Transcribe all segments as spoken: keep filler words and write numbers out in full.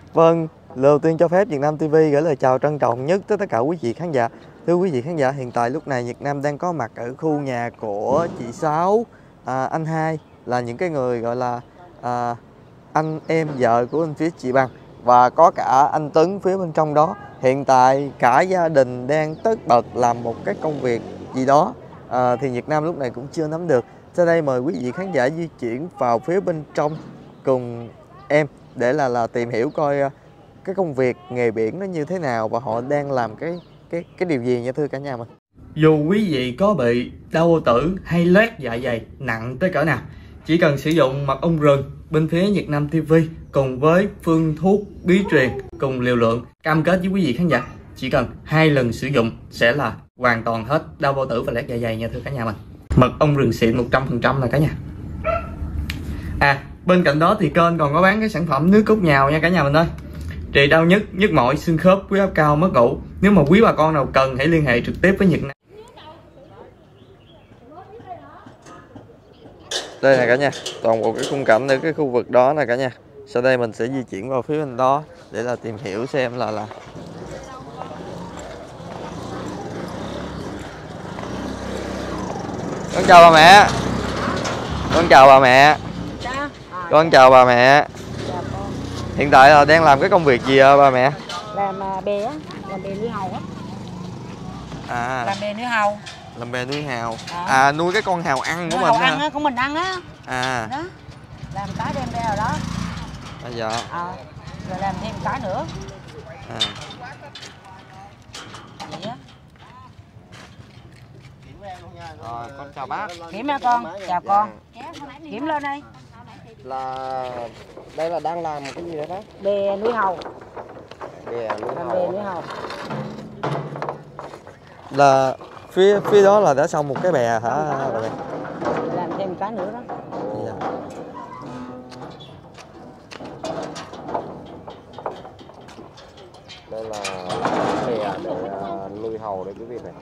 Vâng, lần đầu tiên cho phép Việt Nam ti vi gửi lời chào trân trọng nhất tới tất cả quý vị khán giả. Thưa quý vị khán giả, hiện tại lúc này Việt Nam đang có mặt ở khu nhà của chị Sáu, à, anh Hai, là những cái người gọi là à, anh em vợ của anh phía chị Bằng, và có cả anh Tuấn phía bên trong đó. Hiện tại cả gia đình đang tất bật làm một cái công việc gì đó, à, thì Việt Nam lúc này cũng chưa nắm được. Sau đây mời quý vị khán giả di chuyển vào phía bên trong cùng em để là là tìm hiểu coi cái công việc nghề biển nó như thế nào và họ đang làm cái cái cái điều gì nha thưa cả nhà mình. Dù quý vị có bị đau bao tử hay loét dạ dày nặng tới cỡ nào, chỉ cần sử dụng mật ong rừng bên phía Việt Nam ti vi cùng với phương thuốc bí truyền cùng liều lượng, cam kết với quý vị khán giả chỉ cần hai lần sử dụng sẽ là hoàn toàn hết đau bao tử và loét dạ dày nha thưa cả nhà mình. Mật ong rừng xịn một trăm phần trăm là cả nhà. À, bên cạnh đó thì kênh còn có bán cái sản phẩm nước cốt nhào nha cả nhà mình ơi. Trị đau nhức, nhức mỏi, xương khớp, huyết áp cao, mất ngủ. Nếu mà quý bà con nào cần hãy liên hệ trực tiếp với Nhật Nam. Đây nè cả nhà, toàn bộ cái khung cảnh ở cái khu vực đó nè cả nhà. Sau đây mình sẽ di chuyển vào phía bên đó để là tìm hiểu xem là là Con chào bà mẹ. Con chào bà mẹ. Con chào bà mẹ. Hiện tại là đang làm cái công việc gì à, bà mẹ? Làm bè á, làm bè nuôi hàu á. À. Làm bè nuôi hàu. Làm bè nuôi hào. À, à nuôi cái con hào ăn của nuôi mình hàu hả? ăn á, của mình ăn á. À. Đó. Làm cái đem ra rồi đó. À dạ. À, rồi làm thêm cái nữa. À. Vậy á. Rồi, con chào bác. Kiểm nha con, chào con. Kiểm lên đây. Là đây là đang làm cái gì đấy bác? Bè nuôi hàu. Bè nuôi Làm hàu. bè nuôi hàu. Là phía phía đó là đã xong một cái bè hả bà mẹ? Làm thêm cái nữa đó. Dạ. Đây là bè để uh, nuôi hàu đấy quý vị này.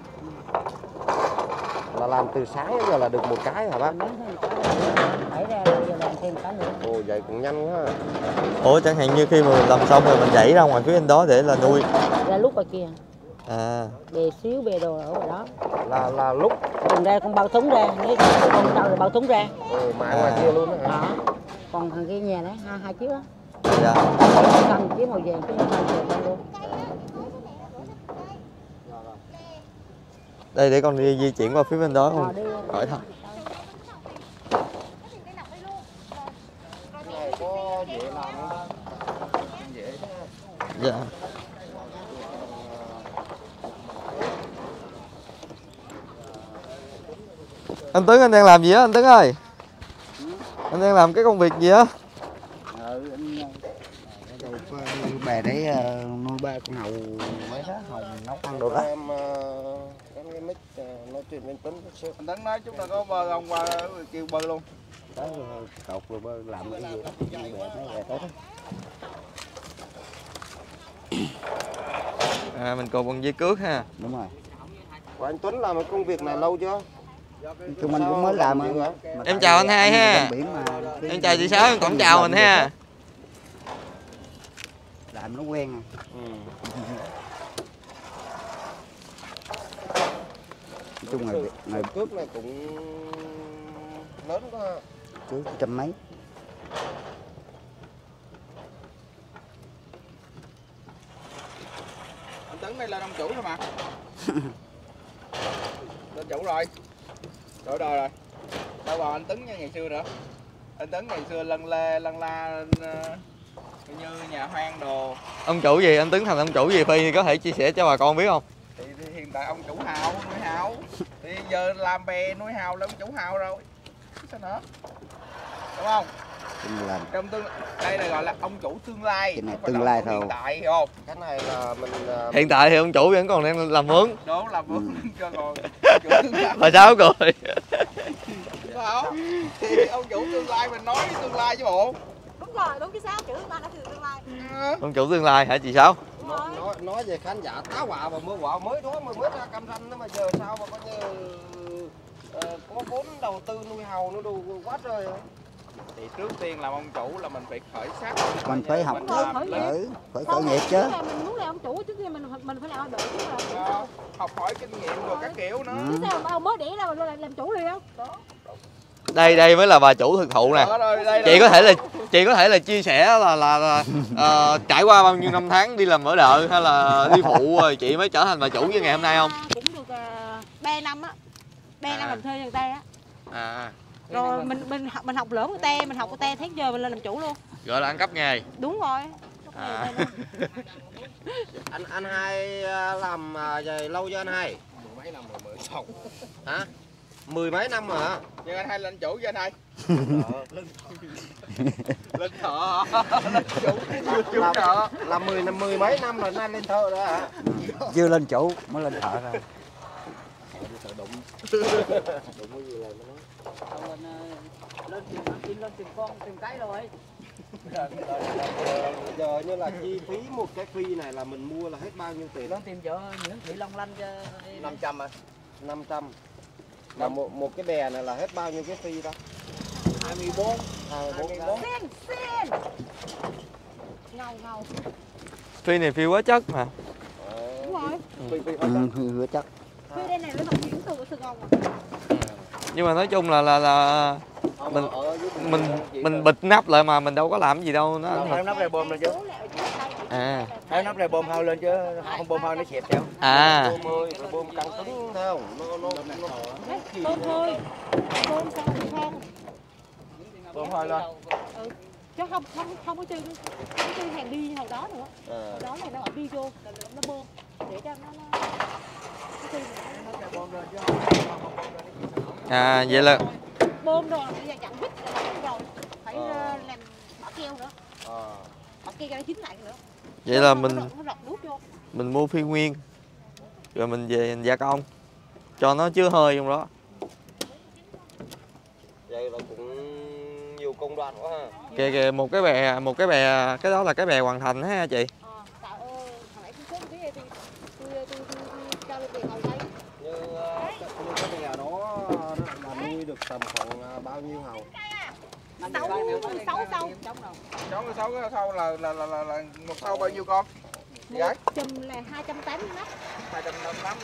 Là làm từ sáng đến giờ là được một cái hả bác? Đẩy ra rồi giờ làm thêm cái nữa. Ồ vậy cũng nhanh quá. Ủa chẳng hạn như khi mà mình làm xong rồi mình đẩy ra ngoài phía bên đó để là nuôi. Ra lúc ở kia. À. Bè xíu bè đồ ở ngoài đó. Là là lúc Còn ra con bao thúng ra, nếu con đâu rồi bao thúng ra. Ồ mà ngoài kia luôn đó hả? Đó. Còn thằng kia nhà đấy hai hai chiếc đó. Dạ. Xanh chiếc màu vàng cái xanh vàng luôn. Đây để con đi di chuyển qua phía bên đó không? Khỏi thôi. Cái này có dễ làm không? Dễ thế. Dạ. Anh Tuấn anh đang làm gì á anh Tuấn ơi? Anh đang làm cái công việc gì á? Ờ anh nuôi bè đấy nuôi ba con hàu mấy đó hàu nấu ăn đồ đó. Em em cái mic nói chuyện với Tuấn xíu. Anh Tuấn nói chúng ta có bơ ông qua kêu bơ luôn. Đó cột rồi bơ làm cái gì đó. Bè mấy bè tốt đó. À mình cột bằng dây cước ha. Đúng rồi. Và anh Tuấn làm cái công việc này lâu chưa? Tụi mình cũng mới làm mà. Em chào anh Hai ha. Em chào chị Sáu, em cũng chào mình ha. Làm nó quen à. Ừ. Nói chung ngày ngày cước này cũng lớn quá. trước trăm mấy. Anh Tuấn đây là ông chủ thôi mà. Lên chủ rồi. Đổi đời rồi. Đâu còn anh Tuấn như ngày xưa nữa. Anh Tuấn ngày xưa lân lê lân la như nhà hoang đồ. Ông chủ gì? Anh Tuấn thành ông chủ gì Phi có thể chia sẻ cho bà con biết không? Thì, thì hiện tại ông chủ hào nuôi hào. Thì giờ làm bè nuôi hào là ông chủ hào rồi. Sao nữa? Đúng không? Làm. Trong tương đây là gọi là ông chủ tương lai. Cái này tương lai thôi. Hiện tại hiểu không? Cái này là mình Hiện tại thì ông chủ vẫn còn đang làm mướn. Đúng làm mướn Ừ. cho còn ông chủ tương lai. Bà Sáu cười. Phải không? Thì ông chủ tương lai mình nói tương lai chứ bộ. Đúng rồi, đúng cái sao chữ ta đã từ tương lai. Ông chủ tương lai hả chị Sáu? nói, nói, nói về khán giả táo bạo và mưa bão mới đó mà mới ra cam ranh đó mà giờ sao mà coi như uh, có vốn đầu tư nuôi hàu nó đồ quá trời. Thì trước tiên làm ông chủ là mình phải khởi sắc. Mình phải học mình trước, làm khởi lên. ừ, phải khởi nghiệp chứ. Mình muốn làm ông chủ trước khi mình mình phải làm đội chứ là Đó, học hỏi kinh nghiệm rồi các kiểu nữa. Ừ. chứ sao mà ông mới đẻ ra mình làm, làm chủ liền không? Đây đây mới là bà chủ thực thụ nè. Đó, rồi, đây Chị là- có thể là chị có thể là chia sẻ là là, là ờ, trải qua bao nhiêu năm tháng đi làm ở đợ hay là đi phụ rồi chị mới trở thành bà chủ như ngày hôm nay không? À, cũng được uh, ba năm á, ba À. năm làm thuê người ta á. À, Rồi mình mình học mình học lỡ người ta, mình học người ta tháng giờ mình lên làm chủ luôn. gọi là ăn cắp nghề. Đúng rồi. À. Anh anh hai à, làm à, về lâu cho anh hai? Mười mấy năm rồi mới xong. Hả? Mười mấy năm rồi hả? Nhưng anh hai lên chủ cho anh hai. Lên thợ. Lên chủ. Chủ Là, thợ. là mười năm mười mấy năm rồi anh hai lên thợ đó hả? Chưa lên chủ mới lên thợ rồi. Lên tìm lên tìm con tìm cái rồi. Giờ như là chi phí một cái phi này là mình mua là hết bao nhiêu tiền? Lên tìm vợ những thị long lanh cho năm trăm à? năm trăm. Là một một cái bè này là hết bao nhiêu cái phi đó? hai mươi bốn. hai mươi bốn. Xin xin. Ngầu ngầu. Phi này phi quá chất mà. Đúng rồi. Phi phi Ừ, hứa chắc. Phi đây này nó bằng chuyển từ Sài Gòn à. Nhưng mà nói chung là là là mình mình mình bịt nắp lại mà mình đâu có làm gì đâu nó ảnh Theo hưởng. nắp này bơm lên chứ. À. Theo nắp này bơm hơi lên chứ không bơm hơi nó xẹp theo. À. Bơm ơi, bơm căng cứng thấy không? Nó nó nó Bơm thôi. Bơm sao thì không. Bơm hơi lên. Ừ. Chứ không không không có chơi không chơi hàng đi như hồi đó nữa. à, Hồi đó này nó bỏ đi vô, nó bơm để cho nó nó cái chơi À vậy là bơm rồi bây giờ chặn vít rồi phải Ờ. làm bỏ keo nữa, à. bỏ keo cho nó chín lại nữa. vậy là Nó mình rọt- nó rọt nước vô. mình mua phi nguyên rồi mình về mình gia công cho nó chứa hơi trong đó. Vậy là cũng nhiều công đoạn quá ha. Kìa kìa một cái bè một cái bè cái đó là cái bè hoàn thành ha chị. Ờ, tạo ơi, hồi nãy tôi số cái thì tôi tôi tôi tôi cho lên tiền hồi đây. Như, ờ, như cái bè đó nó là nuôi được tầm khoảng à, bao nhiêu hầu? Sáu sáu sáu. Sáu mươi sáu cái sau là là là là, là một sau bao nhiêu con? Chị gái? Một chùm là hai trăm tám mươi nắp. hai trăm năm mươi tám.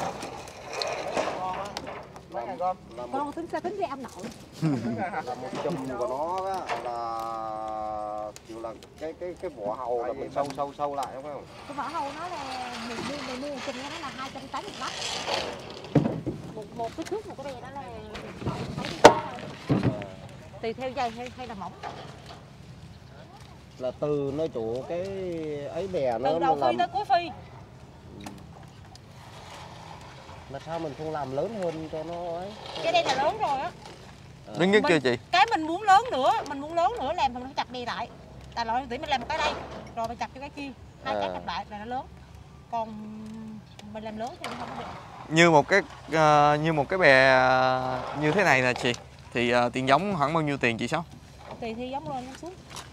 Mấy ngàn con? Là một, Con tính sao tính ra ông nội. là một chùm của nó á, là kiểu là cái cái cái vỏ hầu là mình sâu sâu sâu lại đúng không? Cái vỏ hầu nó là mình mua mình mua một chùm nó là hai trăm tám mươi nắp. Một một cái thước một cái bè đó là sáu mươi sáu thôi. Tùy theo dày hay hay là mỏng. Là từ nơi chỗ cái ấy bè nó Từ đầu mà phi tới cuối phi. là sao mình không làm lớn hơn cho nó ấy? Cái đây là lớn rồi á. Đứng nhất kia chị. Cái mình muốn lớn nữa, mình muốn lớn nữa làm thì mình phải chặt đi lại. Tại loại tỷ mình làm một cái đây, rồi mình chặt cho cái kia, hai cái À. chặt lại là nó lớn. Còn mình làm lớn thì nó không có được. Như một cái ờ, như một cái bè ờ, như thế này nè chị thì ờ, tiền giống khoảng bao nhiêu tiền chị Sáu? Tùy theo giống lên giống xuống.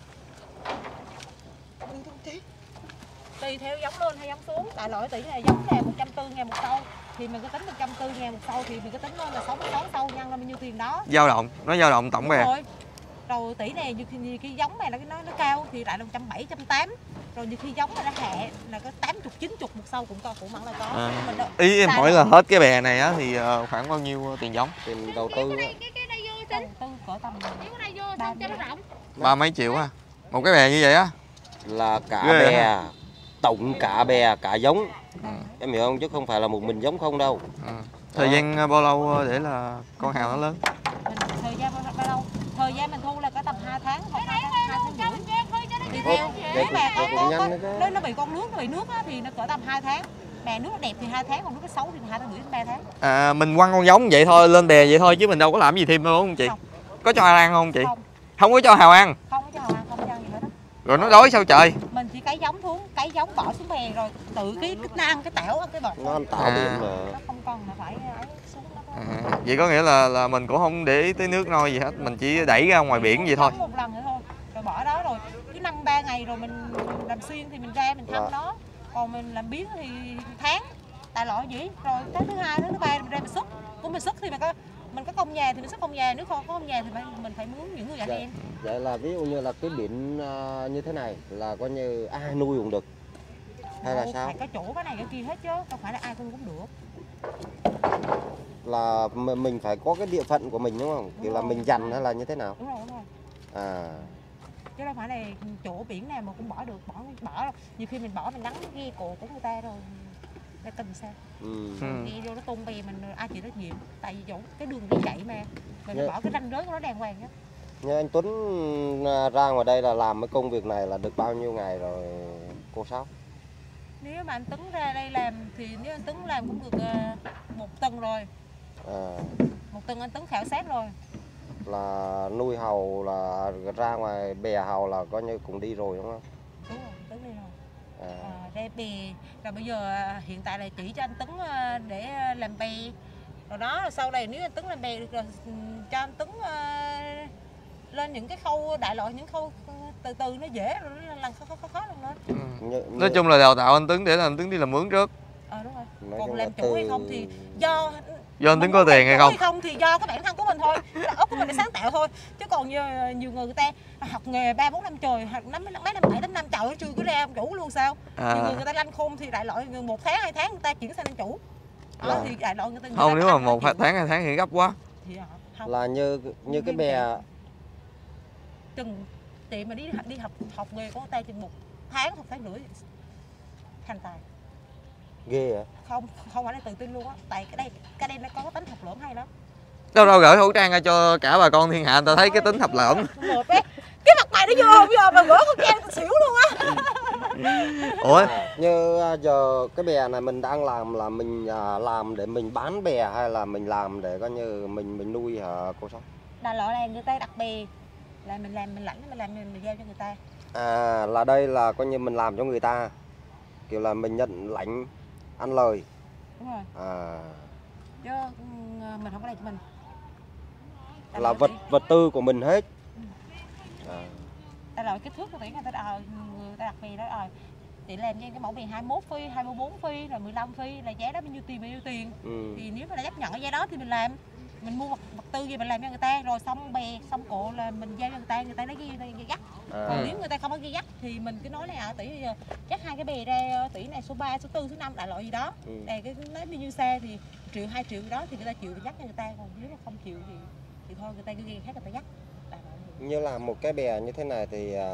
Tùy theo giống lên hay giống xuống. Tại loại tỷ này giống là một trăm tư ngàn một sâu thì mình cứ tính một trăm tư ngàn một sâu thì mình cứ tính lên là sáu mươi sáu sâu nhân là bao nhiêu tiền đó. Dao động, nó dao động tổng Đúng bè. rồi. Rồi tỷ này như khi, như cái giống này là cái nó nó cao thì lại là một trăm bảy mươi, một trăm tám mươi. Rồi như khi giống này nó hẹ là có tám mươi, chín mươi một sâu cũng có, cũng hẳn là có. À. Mình đâu- Ý em Tại hỏi là- là hết cái bè này á thì ờ, khoảng bao nhiêu tiền giống? Tiền đầu tư á. đầu tư cỡ tầm ba mươi. Ba mấy triệu à? Một cái bè như vậy á? Là cả Ghê bè, hả? tổng cả bè, cả giống. Ừ. Em hiểu không? Chứ không phải là một mình giống không đâu. Ừ. Thời gian ờ, bao lâu để là con hào nó lớn? Mình thời gian bao, bao lâu? Thời gian mình thu là cỡ tầm hai tháng hoặc hai tháng, hai tháng rưỡi. Đi theo. Vậy Nếu cũng- mà có, vậy cũng có, nhanh có đấy chứ. nếu nó bị con nước, nó bị nước á, thì nó cỡ tầm hai tháng. Bè nước nó đẹp thì hai tháng, còn nước nó xấu thì hai tháng rưỡi đến ba tháng. À, mình quăng con giống vậy thôi, lên bè vậy thôi chứ mình đâu có làm gì thêm đâu đúng không chị? Không. Có cho hào ăn không chị? Không, Không có cho hào ăn. không có cho hào ăn, không có cho gì hết đó. Rồi nó đói sao trời? Mình chỉ cấy giống xuống, cấy giống bỏ xuống bè rồi tự cái cái nó ăn cái tảo ăn cái bọt. Nó ăn tạo À. điện mà. Nó không cần là phải ấy xuống đó. À, vậy có nghĩa là là mình cũng không để ý tới nước nôi gì hết, mình chỉ đẩy ra ngoài biển vậy thôi. Sống một lần nữa thôi, rồi bỏ đó rồi cứ năm ba ngày rồi mình làm xuyên thì mình ra mình thăm Dạ. nó, còn mình làm biến thì tháng tại loại gì rồi tới thứ hai thứ ba mình ra mình xuất, cũng mình xuất thì mình có mình có công nhà thì mình xuất công nhà, nếu không có công nhà thì mình, mình phải mướn những người anh Dạ. em. Vậy là ví dụ như là cái biển à, như thế này là coi như ai nuôi cũng được hay là Ồ, sao? phải có chỗ cái này cái kia hết chứ, không phải là ai cũng cũng được. Là m- mình phải có cái địa phận của mình đúng không? Đúng Kiểu là rồi. mình dành hay là như thế nào? Đúng rồi, đúng rồi. À, Chứ đâu phải là chỗ biển nào mà cũng bỏ được, bỏ bỏ đâu. Nhiều khi mình bỏ mình nắng ghe cổ của người ta rồi là cần sao? ừ. Ừ. Ghe vô nó tung bè mình ai chịu trách nhiệm? Tại vì chỗ cái đường đi chạy mà mình phải Dạ. bỏ cái ranh giới của nó đàng hoàng nhá. Như anh Tuấn à, ra ngoài đây là làm cái công việc này là được bao nhiêu ngày rồi cô Sáu? Nếu mà anh Tuấn ra đây làm thì nếu anh Tuấn làm cũng được uh, một tuần rồi. À, Một tuần anh Tuấn khảo sát rồi. là nuôi hàu là ra ngoài bè hàu là coi như cũng đi rồi đúng không? Đúng rồi, Tuấn đi rồi. À, À, đây bè, rồi bây giờ à, hiện tại là chỉ cho anh Tuấn à, để à, làm bè. Rồi đó, rồi sau này nếu anh Tuấn làm bè được rồi ừ, cho anh Tuấn à, lên những cái khâu đại loại, những khâu ừ, từ từ nó dễ rồi nó lần khó khó khó, khó lên lên. Ừ. như, Nói chung là đào tạo anh Tuấn để là anh Tuấn đi làm mướn trước. Ờ đúng rồi. nói Còn chung làm là chủ hay từ- không thì do Do anh mình Tuấn có muốn làm tiền hay chủ không? hay không thì do cái bản thân của mình thôi, óc của mình để sáng tạo thôi. Chứ còn nhiều, nhiều người người ta học nghề ba bốn năm trời, học năm mấy năm bảy tám năm trời nó chưa có ra ông chủ luôn sao? Nhiều người À, người ta lanh khôn thì đại loại một tháng hai tháng người ta chuyển sang làm chủ. Đó, Là- thì đại loại người ta người không ta nếu có mà ăn một nó chịu. tháng hai tháng thì gấp quá. Thì họ không là như như cái bè chừng chị mà đi đi học học nghề của người ta chừng một tháng hoặc tháng rưỡi thành tài. ghê à? Không không phải là tự tin luôn á, tại cái đây cái đây nó có tính học lỡm hay lắm. Đâu đâu gửi khẩu trang ra cho cả bà con thiên hạ người ta thấy cái tính thập lỡm. Một cái cái mặt mày nó vô bây giờ mà gỡ khẩu trang xỉu luôn á. Ủa, À, như à, giờ cái bè này mình đang làm là mình à, làm để mình bán bè hay là mình làm để coi như mình mình nuôi hả cô Sáu? Đại loại là người ta đặt bè là mình làm mình lãnh mình làm mình, mình giao cho người ta. À, là đây là coi như mình làm cho người ta, kiểu là mình nhận lãnh ăn lời. Đúng rồi. À, Chứ ừ, mình không có làm cho mình. Đại là loại vật tỷ- vật tư của mình hết. À, đại loại kích thước của tỷ người ta đòi người ta đặt bè đó rồi. Chị làm cho cái mẫu bè hai mươi mốt phi, hai mươi bốn phi, rồi mười lăm phi là giá đó bao nhiêu tiền bao nhiêu tiền. ừ. Thì nếu mà đã chấp nhận cái giá đó thì mình làm, mình mua vật, vật tư gì mình làm cho người ta, rồi xong bè xong cổ là mình giao cho người ta, người ta lấy ghi người ta ghi dắt. À, Còn nếu người ta không có ghi dắt thì mình cứ nói này à tỷ bây giờ dắt hai cái bè ra, tỷ này số ba, số tư, số năm đại loại gì đó. ừ. Đây cái lấy bao nhiêu xe thì triệu hai triệu đó thì người ta chịu thì dắt cho người ta, còn nếu mà không chịu thì thì thôi người ta cứ ghi khác người ta dắt. Đại loại vậy. Như là một cái bè như thế này thì à,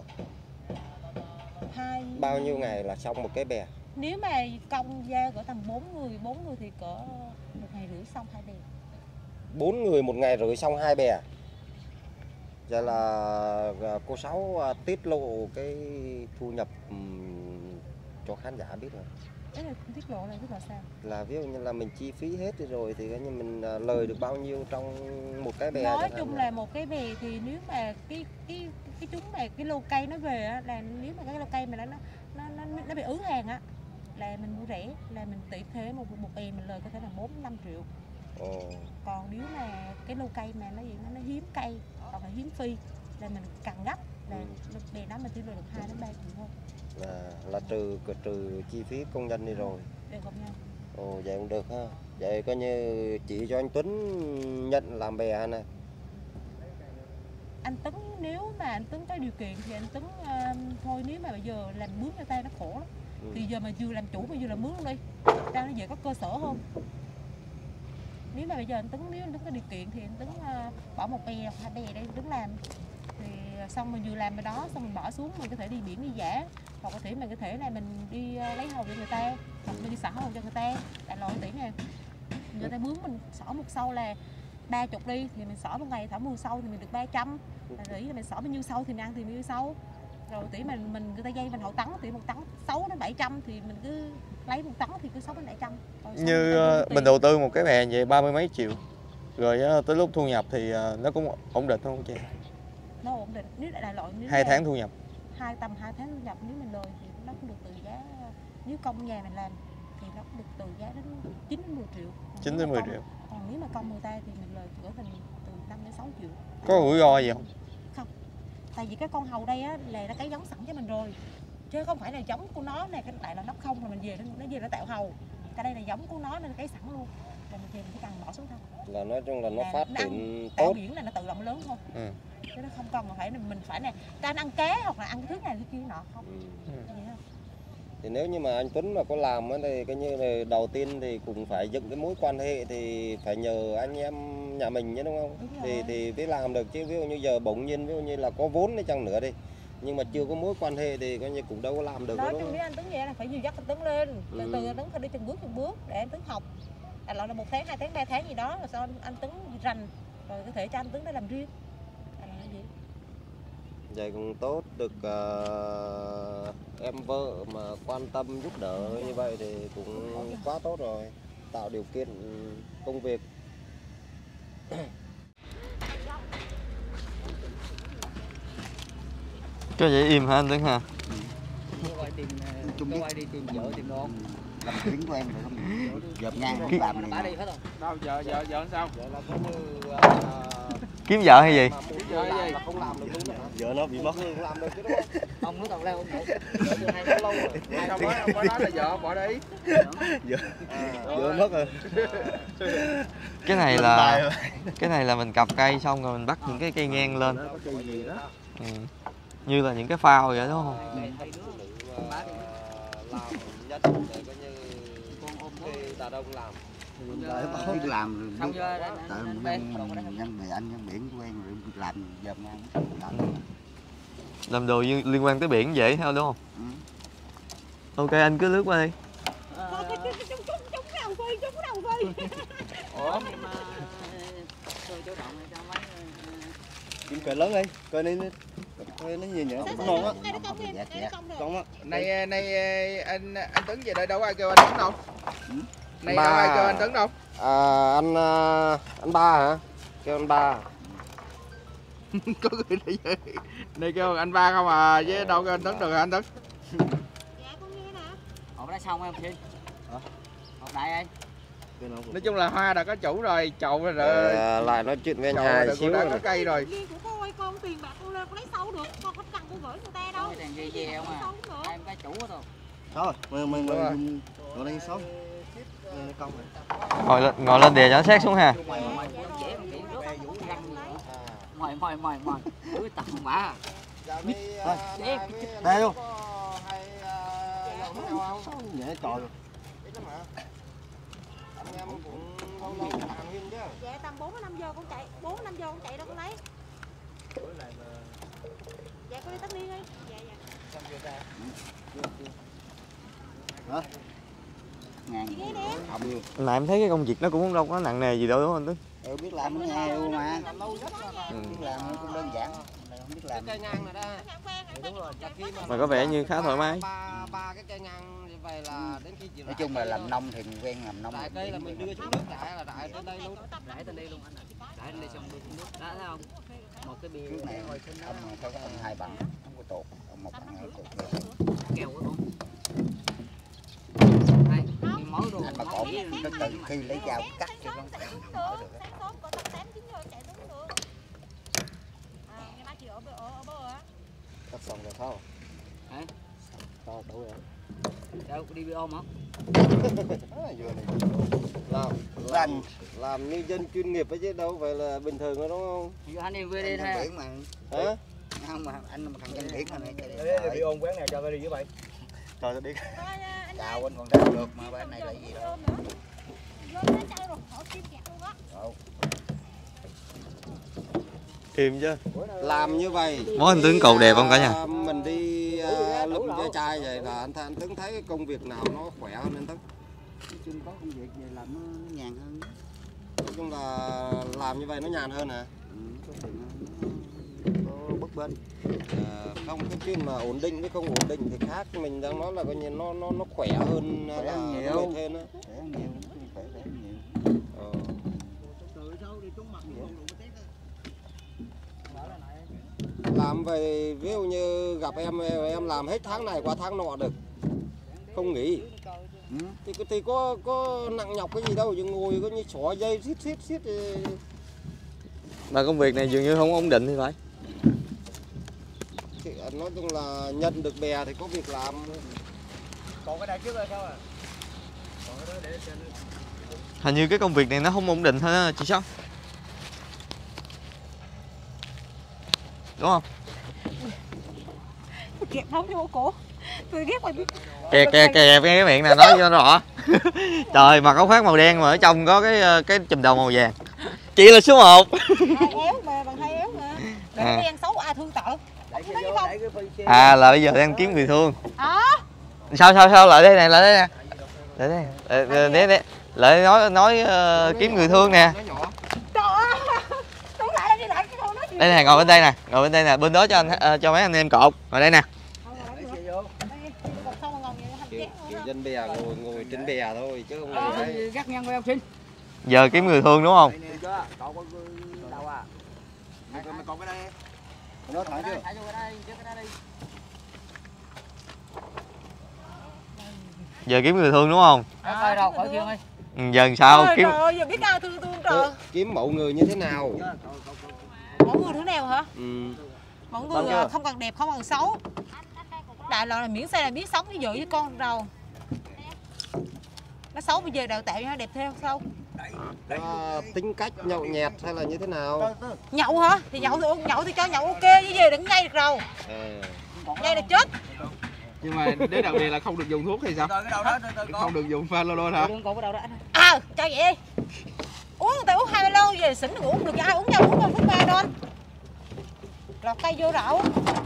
Hai bao nhiêu ngày là xong một cái bè? Nếu mà công gia cỡ tầm bốn người, bốn người thì cỡ một ngày rưỡi xong hai bè. Bốn người một ngày rưỡi xong hai bè. Vậy là à, cô Sáu à, tiết lộ cái thu nhập ừm, cho khán giả biết rồi. Đấy là tiết lộ này tiết lộ sao? Là ví dụ như là mình chi phí hết rồi thì coi như mình à, lời được bao nhiêu trong một cái bè Nói chẳng hạn chung vậy. là một cái bè thì nếu mà cái cái cái chúng mà cái lô cây nó về á, là nếu mà cái lô cây mà nó nó nó nó bị ứ hàng á là mình mua rẻ, là mình tỷ thế một một bè mình lời có thể là bốn năm triệu. Ồ. Còn nếu mà cái lô cây mà nó gì nó, nó hiếm cây hoặc là hiếm phi là mình cần gấp là Ừ. bè đó mình chỉ lời được hai đến ba triệu thôi. Là, là trừ trừ chi phí công nhân đi rồi. Đều gặp nhau. Ồ, vậy cũng được ha. Vậy coi như chỉ cho anh Tuấn nhận làm bè này. Anh Tuấn nếu mà anh Tuấn có điều kiện thì anh Tuấn uh, thôi, nếu mà bây giờ làm mướn cho tay nó khổ lắm. Ừ. Thì giờ mà vừa làm chủ mà vừa làm mướn luôn đi, ra nó dễ có cơ sở hơn. Nếu mà bây giờ anh Tuấn nếu anh Tuấn có điều kiện thì anh Tuấn uh, bỏ một bè hoặc hai bè đây anh Tuấn làm, thì xong mình vừa làm cái đó xong mình bỏ xuống, mình có thể đi biển đi dã, hoặc có thể mình có thể là mình đi uh, lấy hầu cho người ta, hoặc mình đi xả hầu cho người ta. Đại loại tỷ nè, người ta mướn mình xỏ một sâu là ba chục đi thì mình xỏ một ngày thả mười sâu thì mình được ba trăm. Là tỷ là mình xỏ bao nhiêu sâu thì mình ăn thì bao nhiêu sâu. Rồi tỷ mình mình người ta dây mình hậu tấn tỷ một tấn sáu đến bảy trăm thì mình cứ lấy một tấn thì cứ sáu đến bảy trăm. như ờ, mình đầu tư một cái bè vậy ba mươi mấy triệu. Rồi ờ, tới lúc thu nhập thì ờ, nó cũng ổn định không chị? Nó ổn định, nếu đại loại nếu Hai là tháng thu nhập. hai tầm hai tháng thu nhập, nếu mình lời thì nó cũng được từ giá, nếu công nhà mình làm thì nó cũng được từ giá đến chín đến mười triệu. Còn chín nếu đến mà mười công- triệu. Còn nếu mà công người ta thì mình lời cỡ thành từ năm đến sáu triệu. Có rủi ro gì không? Tại vì cái con hầu đây á là nó cái giống sẵn cho mình rồi, chứ không phải là giống của nó này, cái đại là nó không là mình về nó, nó về nó tạo hầu. Cái đây là giống của nó nên cái sẵn luôn. là mình thì mình chỉ cần bỏ xuống thôi. Là nói chung là nó Là phát nó ăn triển Ảo tốt. biển là nó tự động lớn thôi. Ừ. Chứ nó không cần mà phải mình phải này ta ăn cá hoặc là ăn cái thứ này thứ kia nọ không. Ừ. Vậy không? Thì nếu như mà anh Tuấn mà có làm á thì cái như là đầu tiên thì cũng phải dựng cái mối quan hệ thì phải nhờ anh em nhà mình chứ đúng không? Đúng Thì rồi. thì mới làm được chứ ví dụ như giờ bỗng nhiên ví dụ như là có vốn đi chăng nữa đi nhưng mà chưa có mối quan hệ thì coi như cũng đâu có làm được Nói đâu, đúng chung không? với anh Tuấn vậy là phải dìu dắt anh Tuấn lên, từ Ừ. từ anh Tuấn phải đi từng bước từng bước để anh Tuấn học. À, là một tháng, hai tháng, ba tháng gì đó rồi sau anh Tuấn rành rồi có thể cho anh Tuấn để làm riêng. À, là cái gì? Vậy cũng tốt được uh, em vợ mà quan tâm giúp đỡ như vậy thì cũng quá tốt rồi, tạo điều kiện công việc. Có vậy im hả anh Tuấn hả? Quay tìm, quay đi tìm vợ tìm đồ. Làm chuyến của em rồi không? Dợp ngang không làm này. Đâu vợ vợ vợ sao? Vậy là có như Kiếm vợ hay gì? mà muốn vợ làm là không làm được luôn đó hả? Vợ nó bị mất không làm được chứ đúng không? Ông nó tàu leo ông ngủ. Hai tháng lâu rồi. Sao mới ông mới nói là vợ ông bỏ đi. Vợ mất rồi. Cái này là cái này là mình cặp cây xong rồi mình bắt những cái cây ngang lên. Ừ. Như là những cái phao vậy đúng không? Làm nhất để coi như khi đàn ông làm. Biết làm rồi. Tại nhân mình nhân bè anh nhân biển quen rồi làm dợp ngang. Làm. Làm đồ liên liên quan tới biển dễ thôi đúng không? Ừ. Ok anh cứ lướt qua đi. Ủa? Kiếm cỡ lớn đi, coi đi coi nó gì nhỉ? Ngon á. Dạ dạ. Con á. Nay nay anh anh Tuấn về đây đâu có ai kêu anh Tuấn đâu. Nay đâu có ai kêu anh Tuấn đâu. À, anh anh Ba hả? Kêu anh Ba. Có người đi về. Nay kêu anh Ba không à, chứ đâu kêu anh Tuấn được hả anh Tuấn? Dạ con nghe nè. Hộp đã xong em Thiên. Hộp đại ơi. Nói chung là hoa đã có chủ rồi, chậu rồi. rồi. À, lại nói chuyện với anh Chậu hai rồi, xíu đã rồi. có cây rồi. Riêng của cô ơi, con tiền bạc con lên con lấy sâu được, con không cần con gửi người ta đâu. Tiền dê dê không à. Em cái chủ rồi. Thôi, mình mình mình ngồi đây xuống. Công Ngồi lên ngồi lên đè cho nó sát xuống ha. Mời mời mời mời mời mời cứ tập bả. Đây luôn. Nhẹ trời. Dạ tầm bốn đến năm giờ con chạy, bốn đến năm giờ con chạy đâu con lấy. Dạ con đi tắt đi đi. Dạ dạ. Hả? Ngàn. Ông Mà em thấy cái công việc nó cũng đâu có nặng nề gì đâu đúng không anh Tuấn? Ừ, biết làm nó nghe luôn mà. Ừ. Biết làm nó cũng đơn giản. Không biết làm. Cây ngang này đó. Đúng rồi. Mà có vẻ như khá thoải mái. Ba ba cái cây ngang như vậy là đến khi chị Nói chung là làm nông thì mình quen làm nông. đại cây là mình đưa xuống nước đại là đại tới đây luôn. Rải tới đây luôn anh ạ. Rải lên đây xong đưa xuống nước. Đó thấy không? Một cái bia trước này ông có ông hai bằng, không có tột, ông một bằng hai tột. Kèo của con. Đây, đi mối luôn. Anh bà cổ từ từ khi lấy dao cắt cho con. sáng sớm có tầm tám chín giờ chạy tới được. À, nghe ba chị ở ở ở bờ á. Cắt xong rồi thao. Hả? Tao đủ rồi. Đâu đi bị ôm không? Làm làm làm như dân chuyên nghiệp ấy chứ đâu phải là bình thường đâu đúng không? Giờ anh đi về đi ha. Biển mà. Hả? Không mà anh mà thằng dân biển mà này. Đi ôm quán nào cho tôi đi với mày. Cho tôi đi. Chào anh còn ra được mà bên này là gì đâu. Im chứ. Làm như vậy. Món anh Tuấn cầu đẹp không cả nhà? Mình đi uh, lụm ve chai vậy là anh anh Tuấn thấy công việc nào nó khỏe hơn anh Tuấn. Nói chung có công việc về làm nó, nó nhàn hơn. Nói chung là làm như vậy nó nhàn hơn hả? Ừ, có bấp bênh. À, không cái chuyện mà ổn định với không ổn định thì khác, mình đang nói là coi như nó nó nó khỏe hơn Khỏe là hơn nhiều. nó mệt hơn á. Khỏe hơn nhiều, khỏe khỏe hơn nhiều. Ờ. Làm vậy ví dụ như gặp em em làm hết tháng này qua tháng nọ được, không nghỉ. Ừ. Thì, thì có có nặng nhọc cái gì đâu, chứ ngồi có như xỏ dây xiết xiết xiết thì... Mà công việc này dường như không ổn định thì phải. thì nói chung là nhận được bè thì có việc làm. Còn cái này trước rồi sao à? Còn cái đó để trên Hình như cái công việc này nó không ổn định thôi đó, chị Sáu. Đúng không? Kẹp không vô cổ. Tôi ghét mày biết. Kẹp kẹp kẹp cái miệng nè, nói cho nó rõ. Trời, mặc áo khoác màu đen mà ở trong có cái cái chùm đầu màu vàng. Chị là số một. Hai éo mà, bằng hai éo mà. Để À. nó ăn xấu ai thương tợ. À là bây giờ đang kiếm người thương. Đó. Sao sao sao lại đây nè, lại đây nè. Lại đây. Lại đây, đây. Lại nói nói uh, kiếm người thương nè. Trời ơi. Đúng lại đi lại cái câu nói chuyện. Đây nè, ngồi bên đây nè, ngồi bên đây nè, bên đó cho anh uh, cho mấy anh em cột. Ngồi đây nè. Dân bè ngồi ngồi trên bè thôi chứ không ngồi Gắt ngang với học sinh. Giờ kiếm người thương đúng không? Cậu có đâu à? Mày còn cái đây. Nó thẳng chưa? Thả vô cái đây, trước cái đây đi. Giờ kiếm người thương đúng không? Coi đâu, khỏi riêng ơi. Ừ, giờ sao Trời kiếm ơi, giờ biết ai thương thương trời. Kiếm mẫu người như thế nào? Mỗi người thứ nào hả? Ừ. Mọi người à, không cần đẹp, không cần xấu. Đại loại là miễn sao là biết sống với vợ với con rồi. Nó xấu bây giờ đào tạo cho nó đẹp theo sao? À, tính cách nhậu nhẹt hay là như thế nào? Nhậu hả? Thì nhậu thì nhậu thì cho nhậu ok chứ gì đừng nhây được rồi. À. Nhây được chết. Nhưng mà đến đặc biệt là không được dùng thuốc thì sao? Không được dùng Phalodon hả? Đường cậu có đâu đó anh. À, cho vậy đi. Uống người ta uống hai lon về xỉn đừng uống được cho ai uống nhau uống con thuốc ba đon. Lọt cây vô rậu.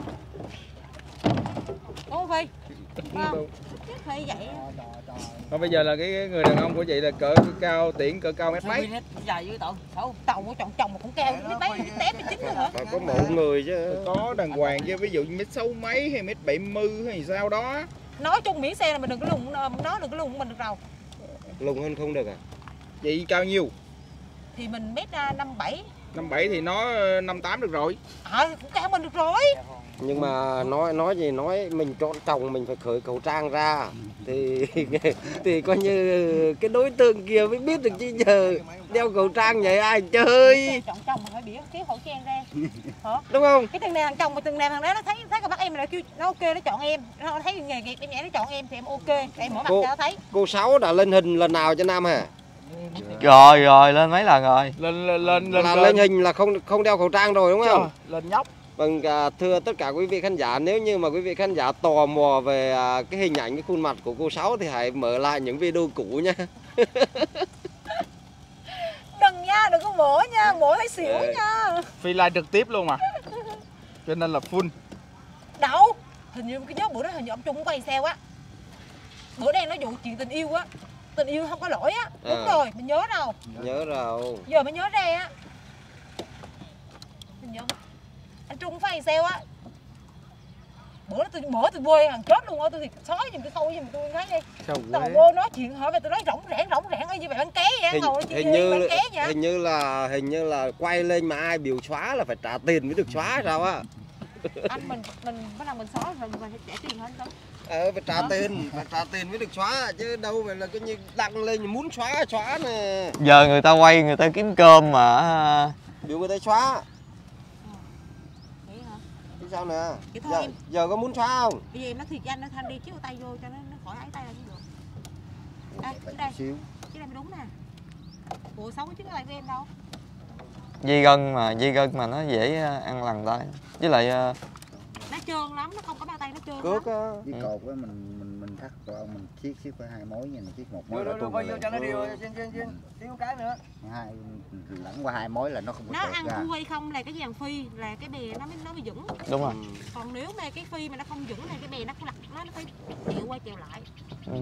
Đúng không Phi? Không. Chứ phải vậy. Còn bây giờ là cái, cái người đàn ông của chị là cỡ cao tiễn cỡ cao mét mấy? Dài dữ tậu. Xấu. Tàu của chồng chồng mà cũng cao mét mấy mét tám mét chín nữa hả? Phải có mẫu người chứ. Có đàng hoàng chứ, ví dụ mét sáu mấy hay mét bảy mươi hay sao đó. Nói chung miễn xe là mình đừng có lùng nó đừng có lùng mình được rồi. Lùng hơn không được à? Chị cao nhiêu? Thì mình mét năm bảy. Năm bảy thì nó năm tám được rồi. Ờ cũng cao mình được rồi. Nhưng mà nói nói gì nói mình chọn chồng mình phải khởi khẩu trang ra thì thì coi như cái đối tượng kia mới biết được chứ giờ đeo khẩu trang vậy ai chơi. Chọn chồng mình phải biết kéo khẩu trang ra. Hả? Đúng không? Cái từng này thằng chồng mà từng này thằng đó nó thấy thấy con bắt em là kêu nó ok nó chọn em. Nó thấy nghề nghiệp em nhẹ nó chọn em thì em ok. Để em mở mặt Cô- cho nó thấy. Cô Sáu đã lên hình lần nào cho Nam hả? rồi rồi lên mấy lần rồi. Lên lên lên lên, Là lên hình là không không đeo khẩu trang rồi đúng không? Lên nhóc. Vâng, à, thưa tất cả quý vị khán giả, nếu như mà quý vị khán giả tò mò về à, cái hình ảnh, cái khuôn mặt của cô Sáu thì hãy mở lại những video cũ nha. Đừng nha, đừng có mổ nha, mổ thấy xỉu Đấy. nha. Phi live trực tiếp luôn mà. Cho nên là full. Đâu? Hình như cái nhớ bữa đó hình như ông Trung cũng quay xe quá. Bữa đen nói vụ chuyện tình yêu á. Tình yêu không có lỗi á. Đúng À. rồi, mình nhớ đâu. Nhớ rồi. Giờ mới nhớ ra á. Mình nhớ. Anh Trung phải sao á. Bữa đó tôi mở tôi quê hàng chết luôn á, tôi thì sói giùm tôi khâu giùm tôi thấy đi. Sao Tao quê? vô nói chuyện hỏi về tôi nói rỗng rẽn rỗng rẽn như vậy bán ké vậy, Hình, ngồi chuyện hình gì như bán ké vậy. hình như là hình như là quay lên mà ai biểu xóa là phải trả tiền mới được xóa sao á? Anh mình mình bắt đầu mình xóa rồi mình phải trả tiền hết đó. Ờ phải trả tiền, phải trả tiền mới được xóa chứ đâu phải là cái như đăng lên muốn xóa xóa nè. Giờ người ta quay người ta kiếm cơm mà. Biểu người ta xóa. Vậy hả? Chứ sao nè? Vậy thôi Giờ, em. giờ có muốn xóa không? Bây giờ em nói thiệt với anh nó thanh đi chiếu tay vô cho nó nó khỏi ấy tay là cũng được. Đây, đến đây. Xíu. Chứ đây mới đúng nè. Ủa xấu cái chiếc tay với em đâu? Dây gân mà, dây gân mà nó dễ ăn lần tay. Với lại uh, Nó trơn lắm, nó không có bao tay nó trơn lắm. Cước á. Với cột á mình mình mình thắt vào ông mình chiết xíu phải hai mối nha, mình chiết một mối Đưa là đưa tuôn vô liền. cho nó điều trên trên trên xíu cái nữa. Hai lẫn qua hai mối là nó không có Nó tuột ăn ra. thua hay không là cái dàn phi là cái bè nó mới nó mới vững. đúng rồi. Còn nếu mà cái phi mà nó không vững thì cái bè nó cũng lật nó nó phải chịu qua chịu lại. Ừ.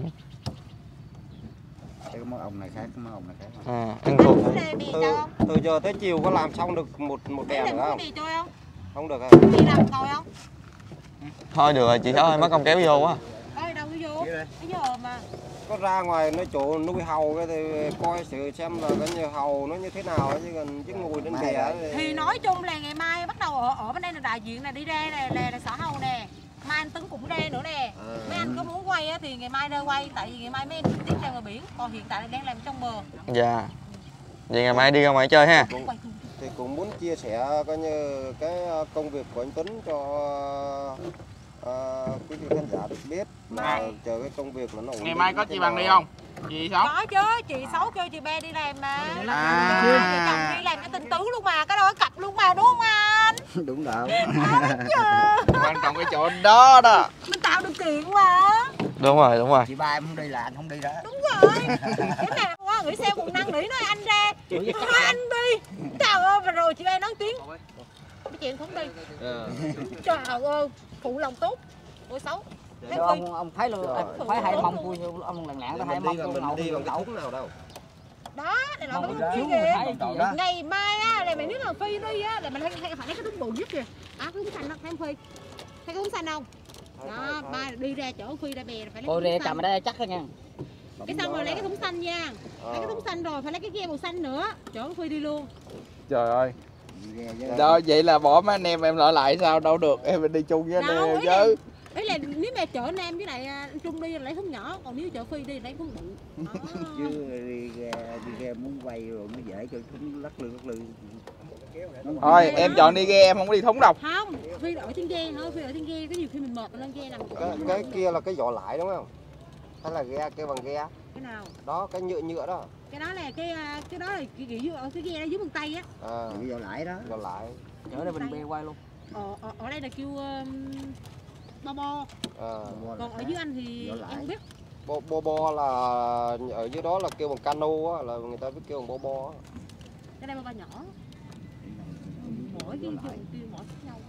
Cái món ông này khác, cái món ông này khác. À, ăn thua. Muốn bè bè Từ, cho không? từ giờ tới chiều có làm xong được một một Biết bè là nữa muốn không? bè cho không? Không được à? Bè nào ngồi không? Thôi được rồi, chị Sáu ơi, mất công kéo vô quá. Ơi đâu có vô. Bây giờ mà Có ra ngoài nó chỗ nuôi hầu cái thì coi sự xem là cái như hầu nó như thế nào chứ còn chứ ngồi trên bè thì... thì nói chung là ngày mai bắt đầu ở ở bên đây là đại diện này đi ra này là, là sở hầu nè. Mai anh Tấn cũng ra nữa nè. À. Mấy anh có muốn quay á thì ngày mai ra quay tại vì ngày mai mấy em trực tiếp ra ngoài biển, còn hiện tại là đang làm trong bờ. Dạ. Vậy ngày mai đi ra ngoài chơi ha. Cũng, Quay thường. thì cũng muốn chia sẻ coi như cái công việc của anh Tuấn cho uh, quý vị khán giả được biết mà chờ cái công việc là nó ổn Ngày định mai có như thế chị Bằng đi nào. không? Gì xấu? Có chứ, chị xấu kêu chị be đi làm mà. À. Vợ chồng đi làm cái tinh tứ luôn mà, cái đó cặp luôn mà đúng không anh? Đúng rồi. Quan trọng cái chỗ đó đó. Mình tạo điều kiện mà. Đúng rồi, đúng rồi. Chị ba em không đi là anh không đi đó. Đúng rồi. Cái nào quá gửi xe cùng năng nỉ nói anh ra. Nói anh đi. Trời ơi, và rồi chị ba nói tiếng. Cái chuyện không đi. Trời ơi, phụ lòng tốt. Ôi xấu. Thấy Phi. ông ông thấy luôn, Trời thấy hai ơi. mông tôi ông lạng lạng đó, hai Mình mông đi là tôi mình ngầu đi bằng cái ngầu. thúng nào đâu. Đó, này là Mông cái chiếu thúng mà kìa. thấy gì vậy? Ngày mai á, là mày biết là Phi đi á, là mình phải phải lấy cái thúng bự nhất kìa. À, cái thúng xanh đó, thấy không Phi? Thấy cái thúng xanh không? Đó, mai đi ra chỗ Phi ra bè là phải lấy Ôi cái rê thúng cầm xanh. ở đây chắc đó nha. Cái xong rồi lấy cái thúng xanh nha. Lấy cái Ờ. thúng xanh rồi phải lấy cái ghe màu xanh nữa. Chỗ Phi đi luôn. Trời ơi. Đó, vậy là bỏ mấy anh em em lại lại sao đâu được, em phải đi chung với anh Đâu, em ý là, chứ. ý là nếu mà chở Nam với lại anh Trung đi là lấy thúng nhỏ, còn nếu chở Phi đi là lấy thúng bự. Đó. Chứ đi ghe, đi ghe muốn quay rồi nó dễ cho chúng lắc lư lắc lư. Thôi em chọn đi ghe, em không có đi thúng đâu. Không, Phi ở trên ghe thôi, Phi ở trên ghe, có nhiều khi mình mệt lên ghe nằm. Cái, cái kia là cái vỏ lại đúng không? Hay là ghe kêu bằng ghe? Cái nào? Đó, cái nhựa nhựa đó. Cái đó là cái cái đó là kiểu kiểu ở cái ghe đó dưới bằng tay á. À, Cái vô lại đó. vỏ lại. Ở đây mình bê quay luôn. Ở, ở, ở đây là kêu um, bo bo. À. Còn ở dưới anh thì Vỏ em lại. không biết. Bo, bo bo là ở dưới đó là kêu bằng cano á, là người ta biết kêu bằng bo bo á. Cái đây bo bo nhỏ. Mỗi cái dùng tiêu mỗi khác nhau.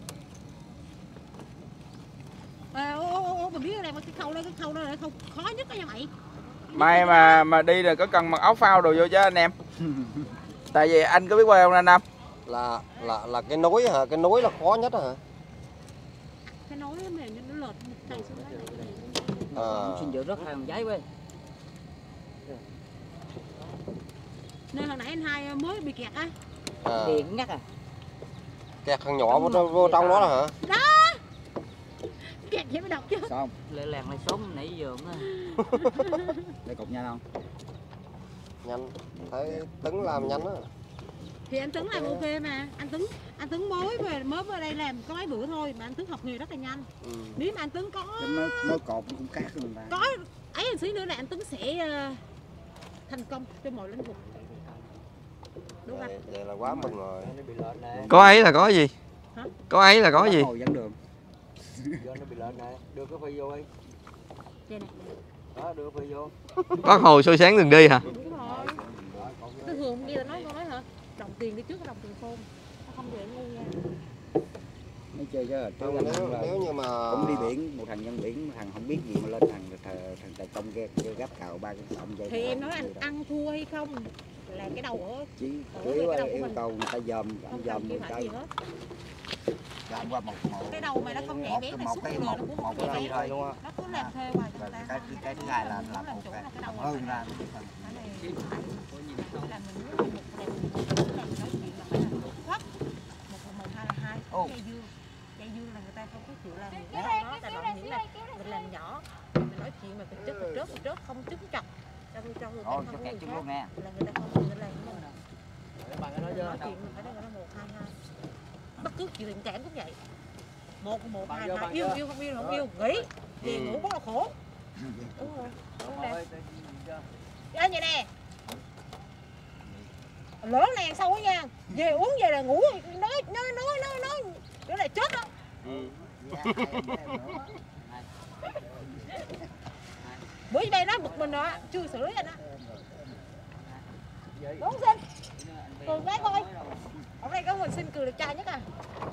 À, ô, ô, ô, mà biết là cái khâu đó, cái khâu đó là khâu khó nhất đó nha mày. May mà mà đi là có cần mặc áo phao đồ vô chứ anh em. Tại vì anh có biết quay không anh Nam? Là là là cái nối hả? Cái nối là khó nhất hả? Cái nối nó mềm nó lợt tay xuống đó. À. Xin dự rất hai bằng giấy với. Nên hồi nãy anh hai mới bị kẹt á. À. Điện ngắt à. Kẹt thằng nhỏ vô, vô, vô trong đó là hả? Đó. Kẹt vậy mới đọc chứ. Sao không? Lẹ làng này sống nãy giờ á. Đây cục nhanh không? Nhanh. Thấy Tấn làm nhanh á. Thì anh Tuấn làm ok mà. Anh Tuấn anh Tuấn mới về mới về đây làm có mấy bữa thôi mà anh Tuấn học nghề rất là nhanh. Ừ. Nếu mà anh Tuấn có Cái mới, mới cột cũng khác luôn ta. có ấy một xí nữa là anh Tuấn sẽ uh, thành công trên mọi lĩnh vực. Đúng không? Vậy, vậy là quá mừng rồi. Có ấy là có gì? Hả? Có ấy là có gì? Hồi dẫn đường. Đưa cái phi vô đi. Đây này. Đó, đưa phi vô. Bác Hồ soi sáng đường đi hả? Đúng rồi. Tôi thường nghe là nói con nói hả? Đồng tiền đi trước cái đồng tiền phone. Nó không để ngu nha. Mới chơi chứ trước Không, anh nếu, cũng là- nếu như mà cũng đi biển, một thằng dân biển, một thằng không biết gì mà lên thằng thằng, thằng tài công ghe kêu gấp cào ba cái ông dây. Thì em nói anh ăn thua hay không là cái đầu ở Chỉ Ủa, chủ yếu cái đầu là của yêu mình. cầu người ta dòm, không dòm cần người kêu ta phải gì hết. dòm qua một một. Cái đầu mày nó không nhẹ một bén cái- mày một xúc cái rồi một nó cũng một không cái nhẹ phi bén. thôi đúng không? Nó cứ làm thuê hoài cho Và người ta. cái cái cái thứ hai là làm làm một chỗ cái là cái đầu làm hơn ra. Cái này phải làm mình muốn một đẹp một làm nói chuyện là phải làm một thoát một là một hai là hai cây dương cây dương là người ta không có chịu làm những cái đó tại loại những là mình làm nhỏ mình nói chuyện mà mình chết mình rớt mình rớt không chứng chặt cho cho người ta Ôi không cho có kẹt người chút khác luôn nè. là người ta không có người làm như mình nói chuyện mình phải đây là một hai hai bất cứ chuyện tình cảm cũng vậy một một hai hai yêu yêu không yêu không yêu nghỉ về ngủ rất là khổ đúng rồi đúng rồi anh vậy nè lỡ làng sâu á nha về uống về là ngủ nói nói nói nói nói nữa là chết đó bữa đây nó bực mình rồi chưa xử lý anh á đúng xin cười cái coi ở đây có mình xin cười được trai nhất à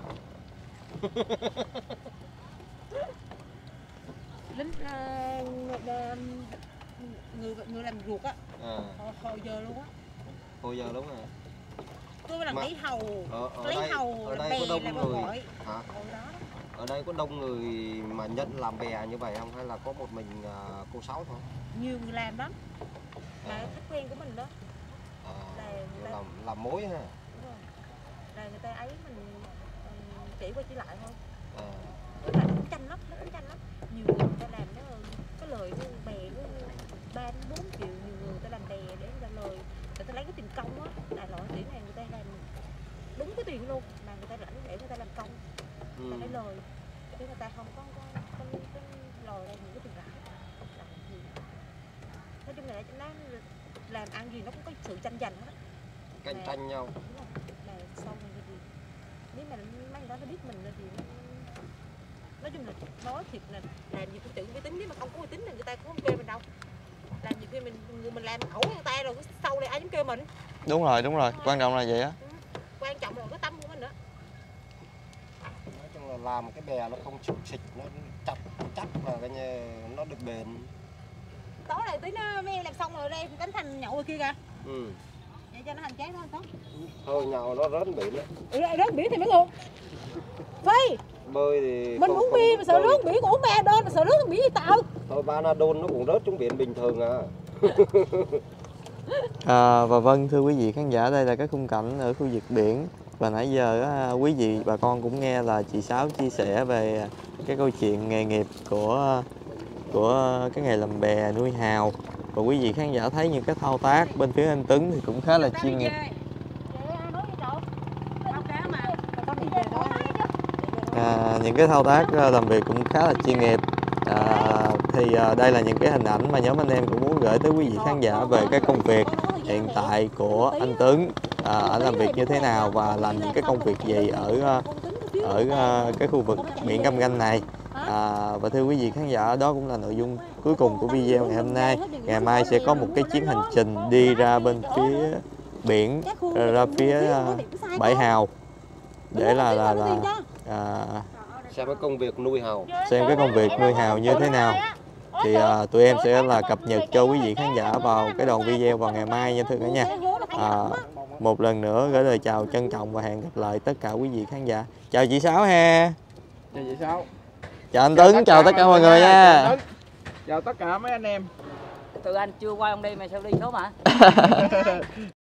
lính uh, người người làm ruột á À, hồi, hồi giờ luôn á hồi giờ đúng rồi. tôi làm Mà- lấy hầu Ở, ở lấy đây, hầu ở làm đây bè có làm đông bò người. gọi Hả? hồi đó đó. Ở đây có đông người mà nhận làm bè như vậy không? Hay là có một mình à, cô Sáu thôi? Nhiều người làm lắm là À, khách quen của mình đó à, là người ta, làm, làm mối ha. đúng rồi. Là người ta ấy mình um, chỉ qua chỉ lại thôi À, tức là nó cũng tranh lắm nó cũng tranh lắm nhiều người người ta làm nó cái lời nó bè nó ba đến bốn triệu nhiều người ta làm bè để người ta lời người ta lấy cái tiền công á đại loại tiền này người ta làm đúng cái tiền luôn mà người ta lãnh để người ta làm công ừ. người ta lấy lời chứ người ta không có có có, có lời ra những cái tiền lãi làm gì nói chung là nó gì nó cũng có sự tranh giành hết. Cạnh tranh nhau. Là xong rồi thì nếu mà mấy người đó nó biết mình thì nó, nói chung là nói thiệt là làm gì cũng tự uy tín, nếu mà không có uy tín thì người ta cũng không kêu mình đâu. Làm gì khi mình người mình làm ẩu người ta rồi sau này ai dám kêu mình. Đúng rồi, đúng rồi, quan trọng là vậy á. Ừ. Quan trọng là cái tâm của mình nữa. Nói chung là làm cái bè nó không xục xịch, nó chặt chắc là cái như nó được bền. Tối này tí nó mấy em làm xong rồi đây cánh thành nhậu rồi kia kìa. Ừ. Vậy cho nó hành chán thôi tốt. Thôi nhậu nó rớt biển đó. Ừ, rớt biển thì mới luôn. Phi. Bơi thì Mình không- uống bia không mà sợ bơi. rớt biển của uống ba đôn mà sợ rớt biển gì tạo. Thôi Banadol nó cũng rớt xuống biển bình thường à. À, và vâng, thưa quý vị khán giả, đây là cái khung cảnh ở khu vực biển. Và nãy giờ á, quý vị bà con cũng nghe là chị Sáu chia sẻ về cái câu chuyện nghề nghiệp của của cái nghề làm bè nuôi hào. Và quý vị khán giả thấy những cái thao tác bên phía anh Tuấn thì cũng khá là chuyên nghiệp. À, những cái thao tác à, làm việc cũng khá là chuyên nghiệp. À, thì à, đây là những cái hình ảnh mà nhóm anh em cũng muốn gửi tới quý vị khán giả về cái công việc hiện tại của anh Tuấn. À, anh làm việc như thế nào và làm những cái công việc gì ở ở à, cái khu vực biển Cam Ranh này. À, và thưa quý vị khán giả, đó cũng là nội dung cuối cùng của video ngày hôm nay. Ngày mai sẽ có một cái chuyến hành trình đi ra bên phía biển, ra phía à, bãi hào để là là là à, Xem cái công việc nuôi hào. xem cái công việc nuôi hào như thế nào. Thì à, tụi em sẽ là cập nhật cho quý vị khán giả vào cái đoạn video vào ngày mai nha thưa cả nhà. À, một lần nữa gửi lời chào trân trọng và hẹn gặp lại tất cả quý vị khán giả. Chào chị Sáu ha. Chào chị Sáu. Chào anh Tuấn, chào tất cả mọi người nha. Chào, chào tất cả mấy anh em. Tụi anh chưa qua ông đi mà sao đi sớm hả?